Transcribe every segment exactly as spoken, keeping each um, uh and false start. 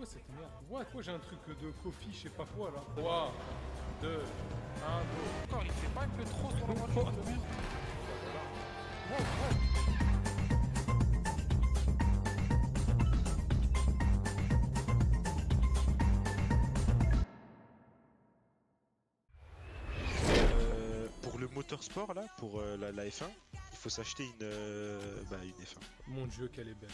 quoi cette merde? Ouais, quoi, j'ai un truc de coffee, je sais pas quoi là. trois, deux, un, go. Encore, il fait pas un peu trop sur la voiture de merde. Wow, wow. Euh, pour le motorsport là, pour euh, la, la F un, il faut s'acheter une, euh, bah, une F un. Mon dieu, qu'elle est belle.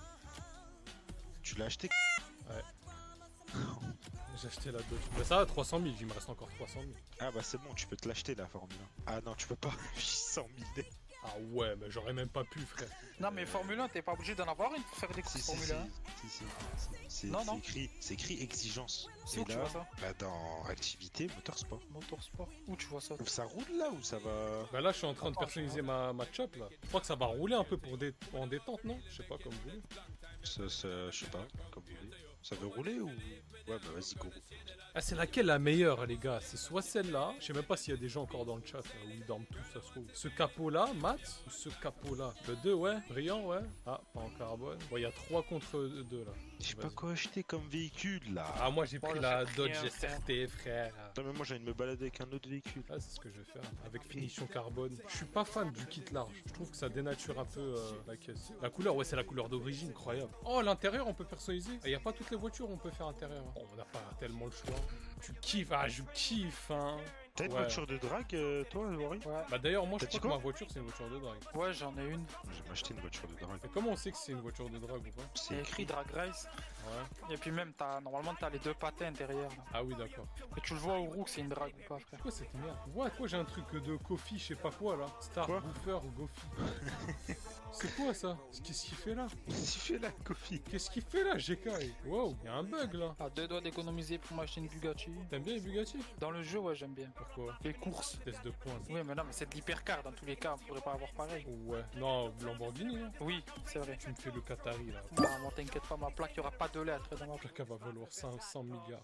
Tu l'as acheté? Ouais. J'ai acheté la Dodge. Mais ça va, trois cent mille, il me reste encore trois cent mille. Ah bah c'est bon, tu peux te l'acheter la Formule un. Ah non, tu peux pas. huit cent mille. Ah ouais, mais j'aurais même pas pu, frère. Non, mais Formule un, t'es pas obligé d'en avoir une pour faire des courses Si, si, Formule si, un. si, si, si. C'est Non, non. c'est écrit, c'est écrit exigence. C'est Et où que tu là, vois ça? bah dans activité, motorsport. Motorsport. Où tu vois ça? Ça roule là ou ça va? Bah là, je suis en train de Attends, personnaliser ma, ma chop là. Je crois que ça va rouler un peu pour dé... en détente, non? Je sais pas, comme vous voulez. Ça, ça, je sais pas, comme vous voulez. Ça veut rouler ou? Ouais, bah vas-y, go. Ah, c'est laquelle la meilleure, les gars? C'est soit celle-là. Je sais même pas s'il y a des gens encore dans le chat là, où ils dorment tous, ça se trouve. Ce capot-là, Matt, ou ce capot-là? Le deux, ouais. Brillant, ouais. Ah, pas en carbone. Bon, il y a trois contre deux là. Je sais pas Vas-y. quoi acheter comme véhicule là. Ah, moi j'ai Bon, pris le la fait Dodge rien, S R T, frère. Non mais moi j'ai envie de me balader avec un autre véhicule. Ah, c'est ce que je vais faire, avec finition carbone. Je suis pas fan du kit large, je trouve que ça dénature un peu euh, la caisse. La couleur, ouais, c'est la couleur d'origine, incroyable. Oh, l'intérieur, on peut personnaliser. Il y a pas toutes les voitures, on peut faire intérieur. Oh, on n'a pas tellement le choix. Tu kiffes, ah, je kiffe, hein. T'as une Ouais. voiture de drague, euh, toi, Laurie? Ouais. Bah d'ailleurs, moi je T'as dit crois que quoi ma voiture, c'est une voiture de drague. Ouais, j'en ai une. Je vais m'acheter une voiture de drague. Mais comment on sait que c'est une voiture de drague ou pas? C'est C'est écrit écrit. Drag Race. Ouais. Et puis même, t'as normalement, t'as les deux patins intérieurs. là. Ah oui, d'accord. Et tu le vois au roue que c'est une drague ou pas, frère. Quoi cette merde? Ouais, quoi, j'ai un truc de coffee, je sais pas quoi là. Star Quoi Boofer ou Goffy. C'est quoi ça? Qu'est-ce qu'il fait là? Qu'est-ce qu'il fait là, Kofi? Qu'est-ce qu'il fait là, G K? Wow, y a un bug là. À deux doigts d'économiser pour m'acheter une Bugatti. T'aimes bien les Bugatti? Dans le jeu, ouais, j'aime bien. Pourquoi? Les courses. Test de pointe. Oui, mais non, mais c'est de l'hypercar dans tous les cas, on pourrait pas avoir pareil. Ouais. Non, Lamborghini, non? Oui, c'est vrai. Tu me fais le Qatari là. Non, moi t'inquiète pas, ma plaque, il y aura pas de lettres dans ma plaque. La plaque va valoir cinq cents milliards.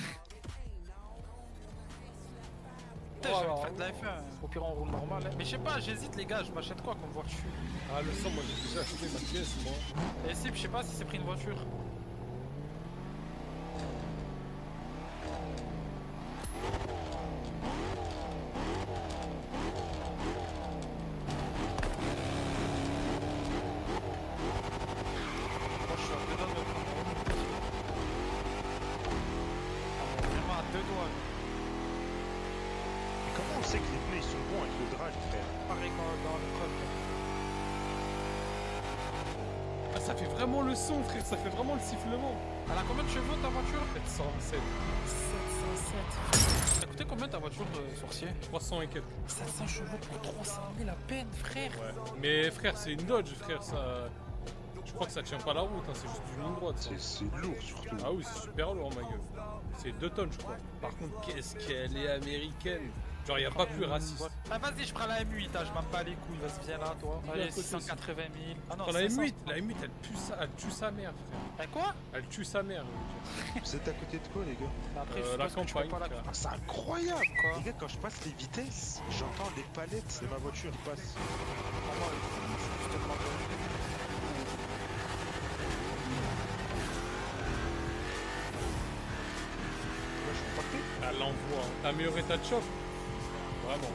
Putain, j'ai envie de faire de la F un. Au pire, on roule normal. hein. Mais je sais pas, j'hésite, les gars, je m'achète quoi comme voiture? Ah, le sang, moi j'ai déjà acheté ma pièce, moi. Et si, je sais pas si c'est pris une voiture. Moi, je suis à deux doigts de me prendre une petite. Vraiment à deux doigts. Mais comment on sait que les pneus ils sont bons avec le drag, frère? Pareil quand dans le code. Ah, ça fait vraiment le son, frère, ça fait vraiment le sifflement. Elle a combien de chevaux ta voiture? sept cent sept. sept cent sept. Ça coûtait combien ta voiture de sorcier? trois cents et quelques. sept cents chevaux pour trois cent mille à peine, frère. Ouais. Mais frère, c'est une Dodge, frère, ça. Je crois que ça tient pas la route, hein, c'est juste une ligne droite. ça. C'est c'est lourd surtout. Ah oui, c'est super lourd, ma gueule. C'est deux tonnes, je crois. Par contre, qu'est-ce qu'elle est américaine. Genre, y a pas plus raciste. Ah, vas-y, je prends la M huit, hein, je m'en bats les couilles, vas-y, viens là, toi. Viens à Allez, côté six cent quatre-vingt mille. Ah non, Prends la cinq M cents. huit, la M huit, elle pue sa, elle tue sa mère, frère. Eh, quoi? Elle tue sa mère, je veux dire. Vous êtes à côté de quoi, les gars? Après, Euh, je la suppose que tu peux campagne, pas la- frère. Ah, c'est incroyable! Quoi? Les gars, quand je passe les vitesses, j'entends les palettes de ma voiture qui passent. Ah, moi, je te demande. Là, je suis parti. Elle l'envoie. T'as amélioré ta chop. Vraiment.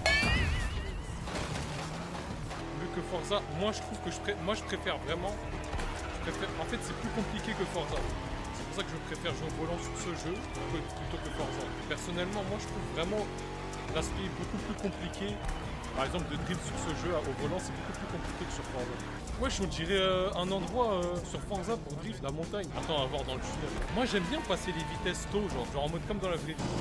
Mieux que Forza. Moi, je trouve que je, pré... moi, je préfère vraiment. Je préfère... En fait, c'est plus compliqué que Forza. C'est pour ça que je préfère jouer au volant sur ce jeu que- plutôt que Forza. Personnellement, moi, je trouve vraiment l'aspect beaucoup plus compliqué. Par exemple, de drift sur ce jeu au volant, c'est beaucoup plus compliqué que sur Forza. Wesh, on dirait euh, un endroit euh, sur Forza pour drift, la montagne. Attends, à voir dans le tunnel. Moi, j'aime bien passer les vitesses tôt, genre, genre en mode comme dans la vraie vie.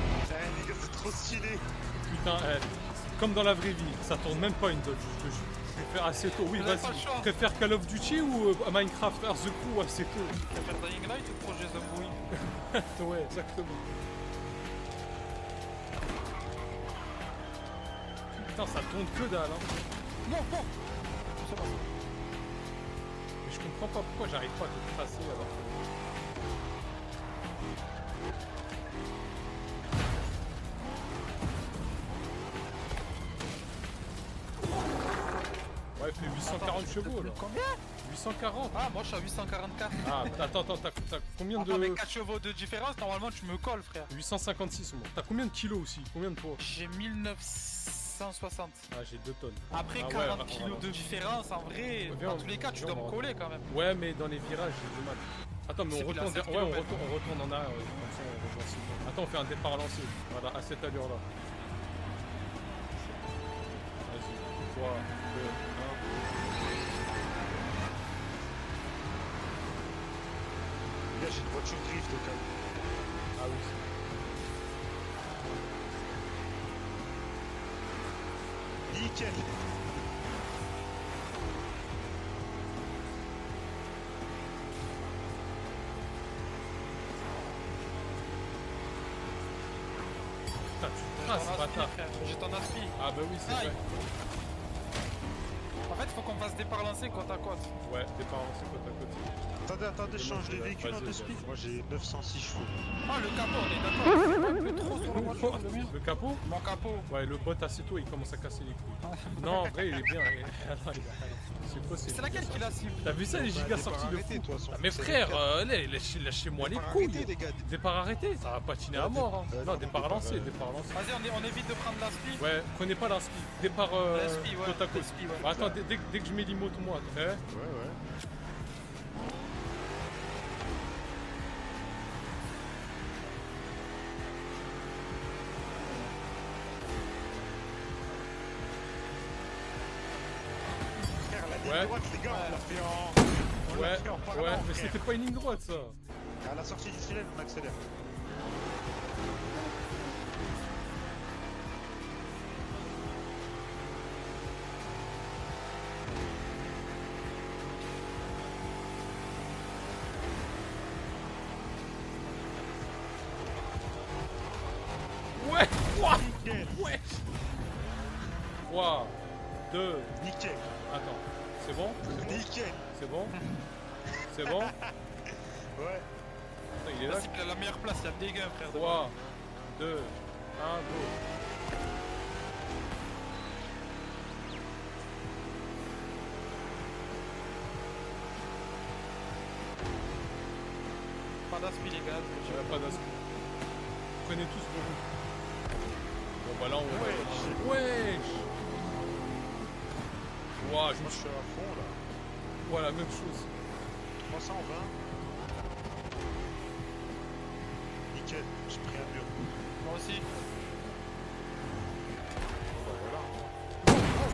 C'est trop stylé! Putain, eh, comme dans la vraie vie, ça tourne même pas une Dodge, je te jure. préfère Assetto, oui, Vous avez vas-y. pas le choix. Préfère Call of Duty ou euh, Minecraft Earth the Crew ou Assetto? Tu préfères Dying Light ou Projet Zomboid? Ouais, exactement. Putain, ça tourne que dalle, hein. Non, non. C'est bon. Mais je comprends pas pourquoi j'arrive pas à te tracer alors que... Ouais, il fait huit cent quarante Attends, chevaux là. Combien? huit cent quarante. Ah, moi je suis à huit cent quarante-quatre. Ah, attends, attends, t'as t'as combien Attends, de... avec quatre chevaux de différence, normalement tu me colles, frère. huit cent cinquante-six au moins. T'as combien de kilos aussi? Combien de poids? J'ai mille neuf cent soixante. Ah, j'ai deux tonnes. Après Ah ouais, quarante on va- on kilos va- de différence, en vrai, Viens, dans on- tous les cas, tu viens, dois on me va- coller quand même. Ouais, mais dans les virages, j'ai du mal. Attends, mais C'est on qu'il a retourne, sept vers- ouais, on kilomètres. retourne, on retourne en arrière. euh, Comme ça, on rejoint Sylvain. Attends, on fait un départ lancé. Voilà, à cette allure-là. Vas-y, trois, deux, un. Là, j'ai une voiture drift au cas où. Ah oui. Nickel. Putain, tu J'ai traces, ton aspi, bâtard. frère. J'ai ton aspi. Ah bah oui, c'est Aïe. vrai. En fait, faut qu'on fasse départ lancé côte à côte. Ouais, départ lancé côte à côte. Attendez, attendez, je change de Vas-y, véhicule en vas-y, deux speed. vas-y. Moi j'ai neuf cent six chevaux. Ah, le capot, on est d'accord. C'est pas un peu trop sur la voiture, le mien. Le capot? Mon capot. Ouais, le bot assez tôt, il commence à casser les couilles. Non, en vrai, il est bien. il est- Attends, il est- C'est quoi, c'est C'est laquelle qui la cible? T'as vu ça, les gigas sortis de arrêté, fou? toi, son Ah, mais c'est frère, le euh, là, lâchez, lâchez-moi les Départ couilles. arrêté, les gars. Départ arrêté, ça va patiner à Euh, mort. Hein. euh, non, non, départ départ, lancé, euh, départ lancé. Vas-y, on, est- on évite de prendre l'aspi. Ouais, prenez pas la speed. Départ euh, La speed, ouais, côte à côte. la speed, ouais. Bah, attends, dès, dès- dès que je mets l'imote, moi, attends. Eh, Ouais, ouais. Frère, la ligne Ouais. droite, les gars, on l'a fait en. On l'a Ouais, fait en parlant, ouais, mais frère. c'était pas une ligne droite, ça. À la sortie du tunnel, on accélère. Ouais, ouah, Nickel. ouais. trois, deux, Nickel. attends, c'est bon? C'est bon? Nickel. C'est bon? C'est bon? Ouais. Putain, il est là. La cible, elle a la meilleure place, il y a le dégain, frère. trois, deux, un, go. Pas d'aspi, les gars. je- J'aurais pas d'aspi. Prenez tous vos routes. Bon bah là on va... Wesh. Wesh. Ouah, je me Moi, je suis... suis à fond là. Voilà, même chose. trois cent vingt. Nickel. J'ai pris un mur. Moi aussi.